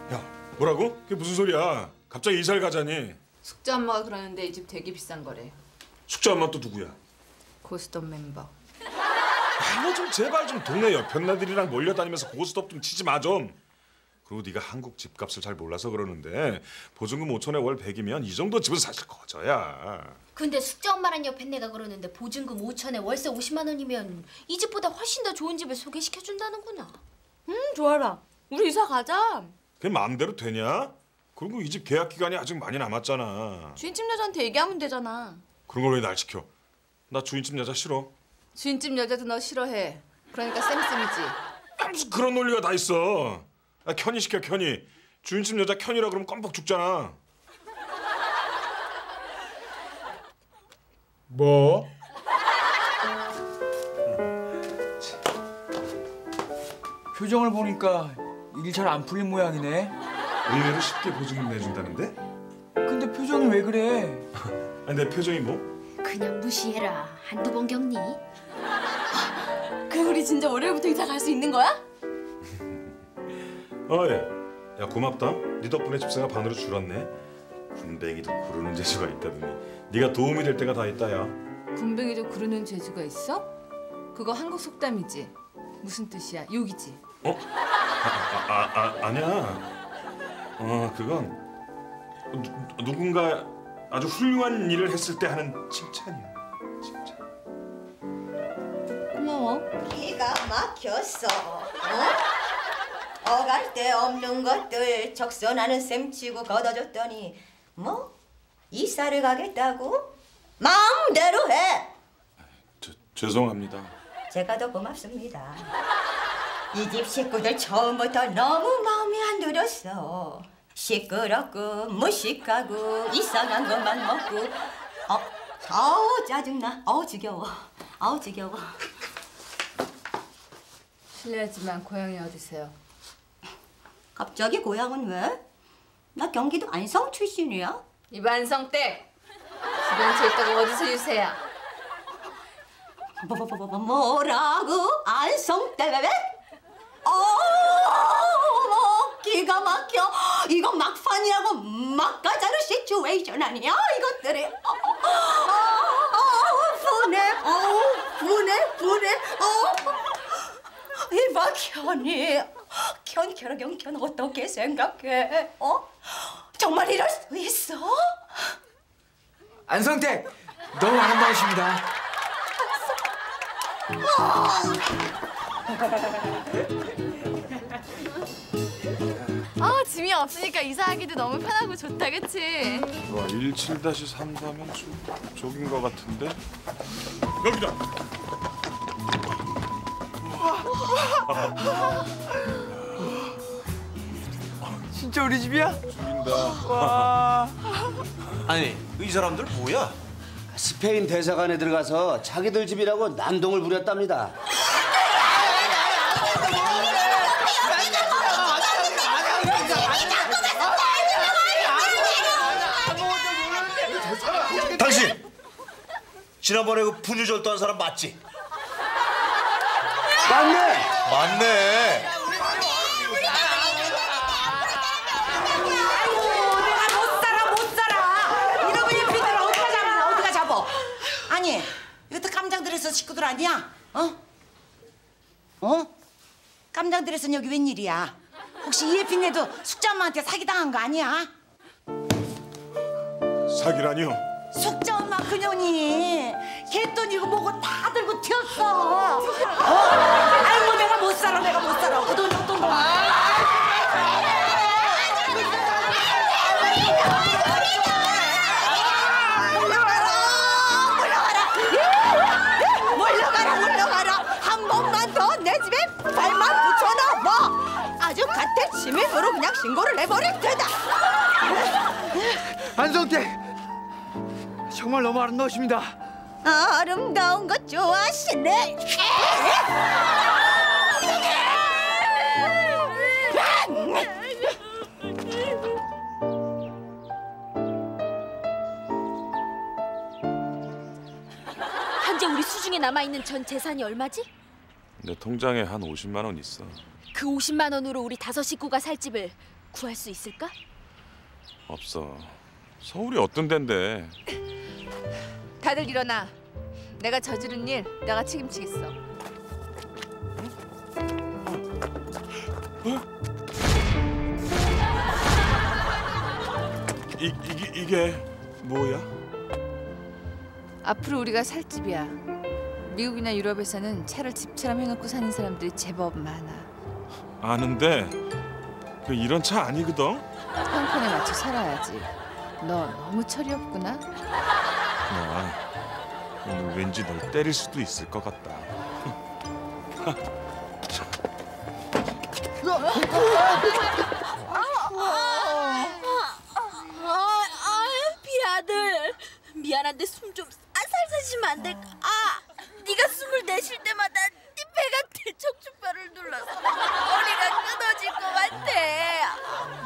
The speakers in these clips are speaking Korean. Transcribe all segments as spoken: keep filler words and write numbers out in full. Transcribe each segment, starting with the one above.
야, 뭐라고? 그게 무슨 소리야? 갑자기 이사를 가자니? 숙자 엄마가 그러는데 이 집 되게 비싼 거래. 숙자 엄마 또 누구야? 고스톱 멤버. 아, 너 좀 제발 좀 동네 여편네들이랑 몰려다니면서 고스톱 좀 치지 마 좀. 그리고 네가 한국 집값을 잘 몰라서 그러는데 보증금 오천에 월 백이면 이 정도 집은 사실 거저야. 근데 숙자 엄마란 여편네가 그러는데 보증금 오천에 월세 오십만 원이면 이 집보다 훨씬 더 좋은 집을 소개시켜준다는구나. 음 좋아라. 우리 이사 가자. 그게 마음대로 되냐? 그리고 이 집 계약 기간이 아직 많이 남았잖아. 주인집 여자한테 얘기하면 되잖아. 그런 걸 왜 날 시켜? 나 주인집 여자 싫어. 주인집 여자도 너 싫어해. 그러니까 쌤쌤이지. 아, 무슨 그런 논리가 다 있어. 아, 켠이 시켜 켠이. 주인집 여자 켠이라 그러면 껌뻑 죽잖아. 뭐? 표정을 보니까 일 잘 안 풀린 모양이네. 의외로 쉽게 보증금 내준다는데? 근데 표정이 왜 그래? 아니, 내 표정이 뭐? 그냥 무시해라. 한두 번 겪니? 그럼 우리 진짜 월요일부터 이사 갈 수 있는 거야? 어, 예. 야, 고맙다. 네 덕분에 집세가 반으로 줄었네. 군뱅이도 구르는 재주가 있다더니 네가 도움이 될 때가 다 있다, 야. 군뱅이도 구르는 재주가 있어? 그거 한국 속담이지. 무슨 뜻이야? 욕이지? 어? 아, 아, 아, 아니야. 어, 그건 누, 누군가 아주 훌륭한 일을 했을 때 하는 칭찬이야. 칭찬. 고마워. 기가 막혔어. 어? 어갈 데 없는 것들 적선하는 셈치고 걷어줬더니 뭐? 이사를 가겠다고? 마음대로 해. 저, 죄송합니다. 제가 더 고맙습니다. 이 집 식구들 처음부터 너무 마음에 안 들었어. 시끄럽고 무식하고 이상한 것만 먹고 어, 아우 짜증나. 아우 지겨워. 아우 지겨워. 실례하지만 고향이 어디세요? 갑자기 고향은 왜? 나 경기도 안성 출신이야. 이반성댁! 집 근처에 있다고 어디서 유세야? 뭐, 뭐, 뭐, 뭐, 뭐라고? 안성댁? 어머 기가 막혀. 이거 막판이라고 막가자루 시츄에이션 아니야 이것들이. 어, 어, 어, 분해. 어, 분해 분해. 어. 이봐 견이. 견 견견 견 어떻게 생각해? 어? 정말 이럴 수 있어? 안성택 너무 아름다우십니다. 아 짐이 없으니까 이사하기도 너무 편하고 좋다, 그치? 와, 십칠 삼사면 저긴 것 같은데? 여기다! 진짜 우리 집이야? 죽인다. 와. 아니, 이 사람들 뭐야? 스페인 대사관에 들어가서 자기들 집이라고 난동을 부렸답니다. 당신! 지난번에 그 분유절도한 사람 맞지? 맞네. 맞네. 아니, 이것도 깜장들에서 식구들 아니야? 어? 어? 깜장들에서는 여기 웬일이야? 혹시 이예핀네도 숙자엄마한테 사기당한 거 아니야? 사기라니요? 숙자엄마 그년이 개돈이고 뭐고 다 들고 튀었어. 어? 아이고 내가 못 살아 내가 못 살아. 어떤 어떤 거? 물러가라 물러가라. 한 번만 더 내 집에 발만 붙여놔봐. 아주 갓대 시민으로 그냥 신고를 해버릴 테다. 안성택 정말 너무 아름다우십니다. 아름다운 거 좋아하시네. 현재 우리 수중에 남아있는 전 재산이 얼마지? 내 통장에 한 오십만 원 있어. 그 오십만 원으로 우리 다섯 식구가 살 집을 구할 수 있을까? 없어. 서울이 어떤 데인데? 다들 일어나. 내가 저지른 일 내가 책임지겠어. 이 이게 이게 뭐야? 앞으로 우리가 살 집이야. 미국이나 유럽에서는 차를 집처럼 해놓고 사는 사람들이 제법 많아. 아는데 그 이런 차 아니거든. 형편에 맞춰 살아야지. 너 너무 철이 없구나. 나 오늘 왠지 널 때릴 수도 있을 것 같다. 아, 아, 비아들. 미안한데 숨 좀 살살 쉬면 안 될까? 아, 네가 숨을 내쉴 때마다 네 배가 대척추뼈를 눌러서 머리가 끊어질 것 같아.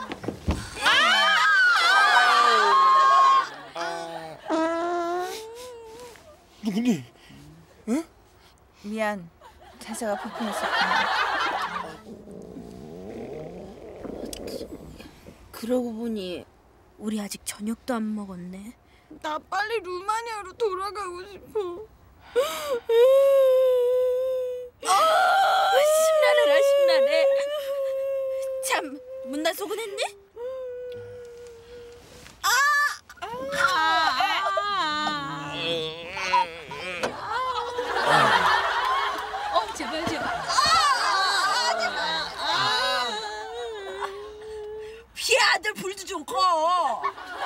누구니? 미안. 자세가 불편했었구나. 그러고 보니 우리 아직 저녁도 안 먹었네. 나 빨리 루마니아로 돌아가고 싶어. 아, 심란해라 심란해. 참, 문나 소근했니? 어, 제발 제발. 피아들 불도 좀 꺼.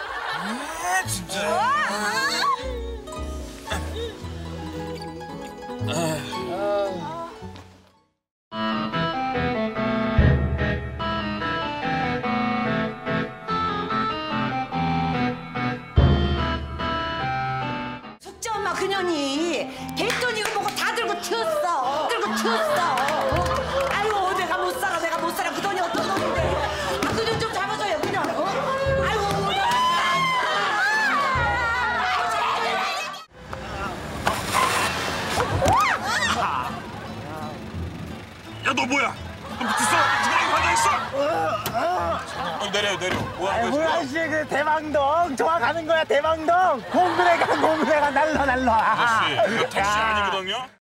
숙제 엄마 그년이 됐더니 이거 보고 다 들고 튀었어. 들고 튀었어. 아이고 내가 못 살아 내가 못 살아 그 돈이 어떤 돈인데. 아, 그 돈 좀 잡아줘요 그냥. 어? 아이고. 야 너 뭐야? 너 미쳤어? 지금 화장했어? 어, 내려 내려. 뭐 하는 거야? 뭐야 씨, 그 대방동 좋아가는 거야 대방동. 공그레가 공그레가 날라 날라. 아저씨, 이거 택시 야. 아니거든요?